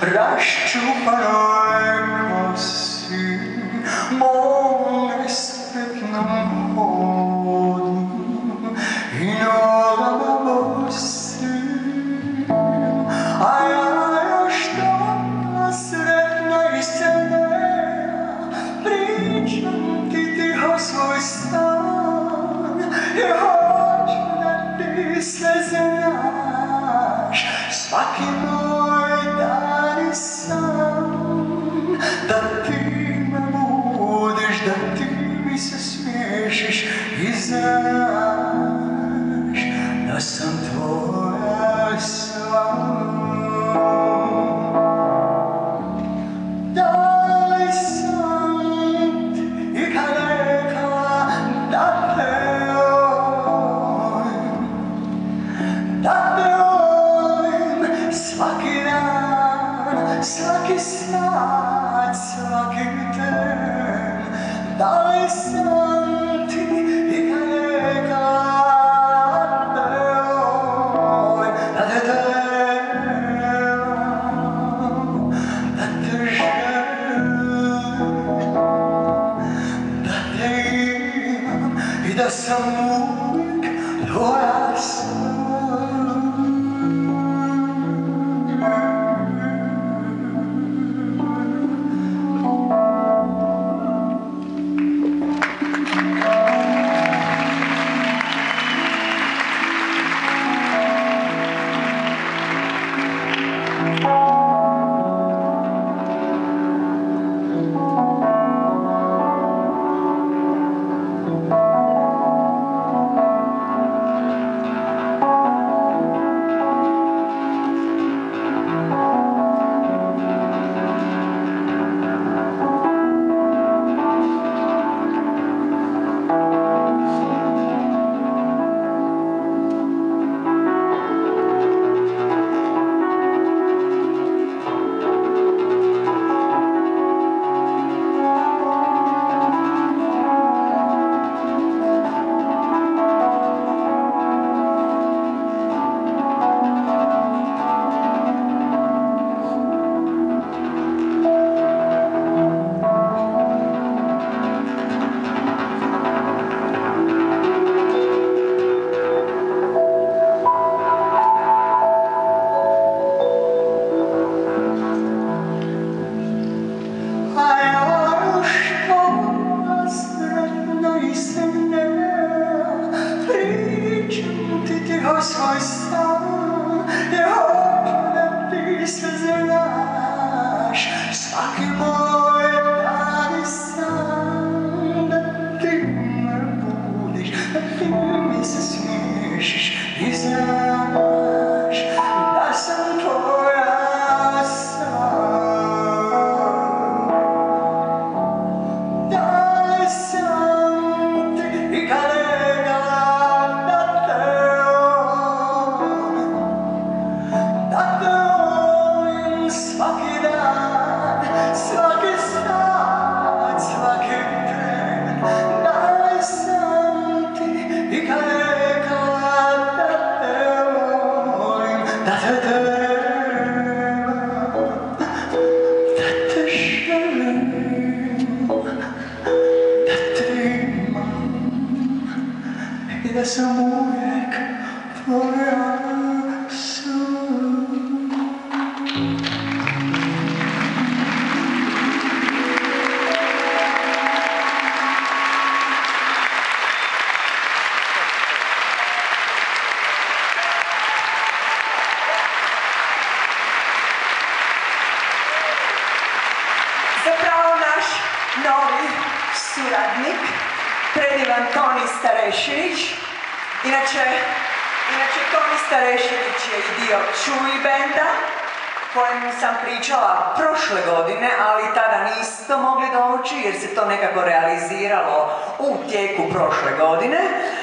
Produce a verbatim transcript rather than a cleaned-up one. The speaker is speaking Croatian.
raščupanoj kosi, mom nespretnom hodu i nogama bosim, a ja još tamo sretna i srednja pričam ti tiho svoj stan, jer hoću da ti sve znaš, svaki moj dan i san, da ti me budiš, da ti mi se smiješiš i znaš da sam tvoja sva. Da li sam ti ikad rekla da te volim, da te volim svaki dan, svaki sat, svaki tren? Da li sam ti ikad rekla da te volim, da te trebam, da te želim, da te imam i da sam uvijek tvoja sva? Svoj stan, jer hoću da ti sve znaš, svaki moj dan i san, da ti me budiš, da ti mi se smiješiš i znaš da sam tvoja sva. Da li sam ti ikad da te trebam, da te želim, da te imam i da sam uvijek tvoja sva. Zapravo naš novi suradnik, predivan Toni Starešinić. Inače, inače Toni Starešinić je i dio Čuj benda, kojemu sam pričala prošle godine, ali tada niste mogli doći jer se to nekako realiziralo u tijeku prošle godine.